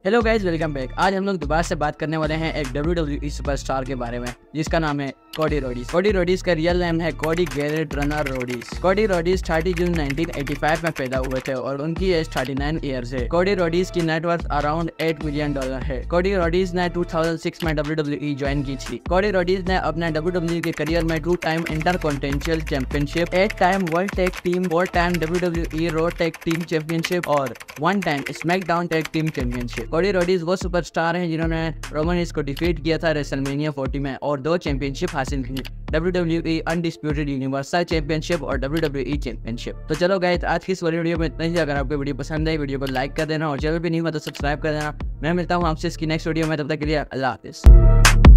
Hello guys, welcome back. आज हम लोग दोबारा से बात करने वाले हैं एक WWE सुपरस्टार के बारे में जिसका नाम है कोडी रोडीज। कोडी रोडीज का रियल नेम है Cody Garrett Runnels Rhodes. Cody Rhodes 30 जून 1985 में पैदा हुए थे और उनकी एज 39 ईयर्स है। कोडी रोडीज की नेटवर्थ अराउंड $8 मिलियन है। कोडी रोडीज ने 2006 में WWE ज्वाइन की थी। कोडी रोडीज ने अपने WWE के करियर में 2 time intercontinental championship, 8 time world tag team, 4 time WWE Raw tag team championship और 1 time SmackDown tag team championship. Cody Rhodes वो सुपरस्टार हैं जिन्होंने रोमन रेंस को डिफीट किया था रेसलमेनिया 40 में और 2 चैंपियनशिप हासिल की, WWE अनडिस्प्यूटेड यूनिवर्सल चैंपियनशिप और WWE चैंपियनशिप। तो चलो गाइस, आज की इस वीडियो में इतना ही। अगर आपको वीडियो पसंद आई, वीडियो को लाइक कर देना और चैनल पे नहीं हुआ तो सब्सक्राइब कर देना। मैं मिलता हूँ आपसे इसकी नेक्स्ट वीडियो में, तब तक के लिए अल्लाह हाफिज़।